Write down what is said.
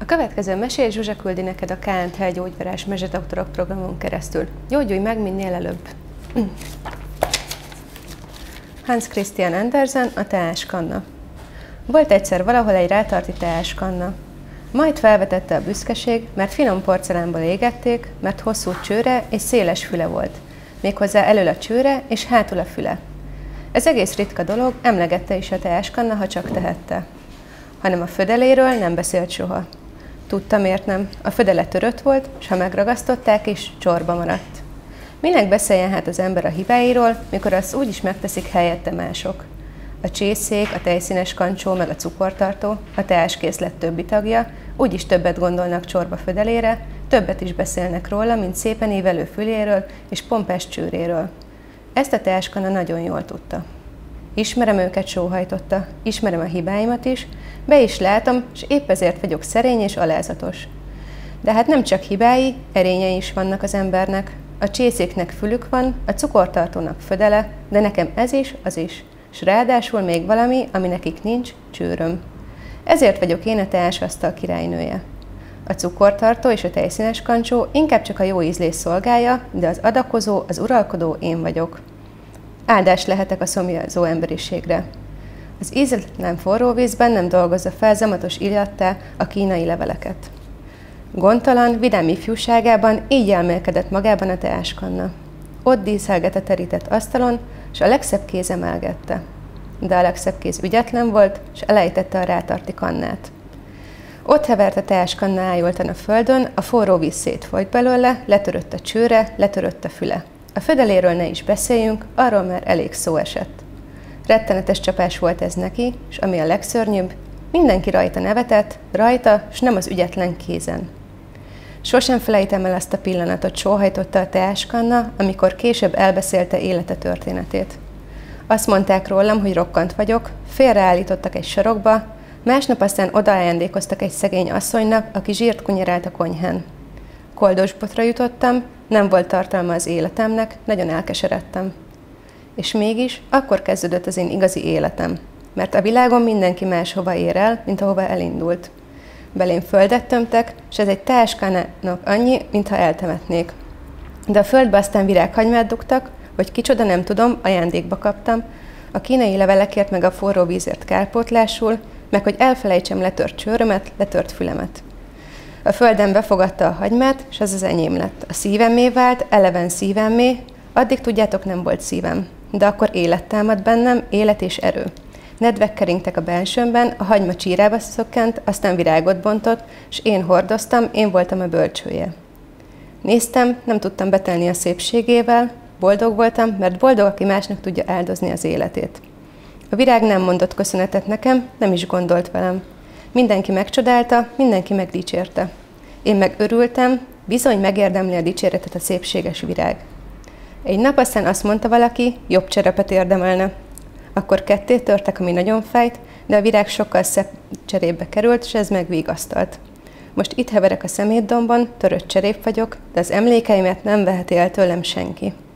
következő mesét Zsuzsa küldi neked a KNTH Gyógyverás Mezsedoktorok programon keresztül. Gyógyulj meg minél előbb! Hans Christian Andersen, a teáskanna. Volt egyszer valahol egy rátarti teáskanna. Majd felvetette a büszkeség, mert finom porcelánból égették, mert hosszú csőre és széles füle volt. Méghozzá elől a csőre és hátul a füle. Ez egész ritka dolog, emlegette is a teáskanna, ha csak tehette. Hanem a födeléről nem beszélt soha. Tudta, miért nem. A födele törött volt, s ha megragasztották is, csorba maradt. Minek beszéljen hát az ember a hibáiról, mikor azt úgy is megteszik helyette mások? A csészék, a tejszínes kancsó, meg a cukortartó, a teáskészlet többi tagja úgyis többet gondolnak csorba födelére, többet is beszélnek róla, mint szépen ívelő füléről és pompás csőréről. Ezt a teáskanna nagyon jól tudta. Ismerem őket, sóhajtotta, ismerem a hibáimat is, be is látom, és épp ezért vagyok szerény és alázatos. De hát nem csak hibái, erényei is vannak az embernek. A csészéknek fülük van, a cukortartónak födele, de nekem ez is, az is. S ráadásul még valami, ami nekik nincs, csőröm. Ezért vagyok én a teásasztal királynője. A cukortartó és a tejszínes kancsó inkább csak a jó ízlés szolgálja, de az adakozó, az uralkodó én vagyok. Áldás lehetek a szomjazó emberiségre. Az ízetlen forró vízben nem dolgozza fel zamatos illattá a kínai leveleket. Gondtalan, vidám ifjúságában így elmélkedett magában a teáskanna. Ott díszelget a terített asztalon, s a legszebb kéz emelgette. De a legszebb kéz ügyetlen volt, s elejtette a rátarti kannát. Ott hevert a teáskanna ájultan a földön, a forró víz szétfolyt belőle, letörött a csőre, letörött a füle. A födeléről ne is beszéljünk, arról már elég szó esett. Rettenetes csapás volt ez neki, s ami a legszörnyűbb, mindenki rajta nevetett, rajta, s nem az ügyetlen kézen. Sosem felejtem el azt a pillanatot, sóhajtotta a teáskanna, amikor később elbeszélte élete történetét. Azt mondták rólam, hogy rokkant vagyok, félreállítottak egy sarokba, másnap aztán odaajándékoztak egy szegény asszonynak, aki zsírt kunyerált a konyhán. Koldosbotra jutottam, nem volt tartalma az életemnek, nagyon elkeseredtem. És mégis akkor kezdődött az én igazi életem, mert a világon mindenki máshova ér el, mint ahova elindult. Belém földet tömtek, és ez egy teáskannának annyi, mintha eltemetnék. De a földbe aztán virághagymát dugtak, hogy kicsoda nem tudom, ajándékba kaptam, a kínai levelekért meg a forró vízért kárpótlásul, meg hogy elfelejtsem letört csőrömet, letört fülemet. A földem befogadta a hagymát, és az enyém lett. A szívemmé vált, eleven szívemmé, addig tudjátok nem volt szívem. De akkor élet támad bennem, élet és erő. Nedvek keringtek a bensőmben, a hagyma csírába szökkent, aztán virágot bontott, és én hordoztam, én voltam a bölcsője. Néztem, nem tudtam betelni a szépségével, boldog voltam, mert boldog, aki másnak tudja áldozni az életét. A virág nem mondott köszönetet nekem, nem is gondolt velem. Mindenki megcsodálta, mindenki megdicsérte. Én meg örültem, bizony megérdemli a dicséretet a szépséges virág. Egy nap aztán azt mondta valaki, jobb cserepet érdemelne. Akkor ketté törtek, ami nagyon fájt, de a virág sokkal szebb cserébe került, és ez megvigasztalt. Most itt heverek a szemétdombon, törött cserép vagyok, de az emlékeimet nem veheti el tőlem senki.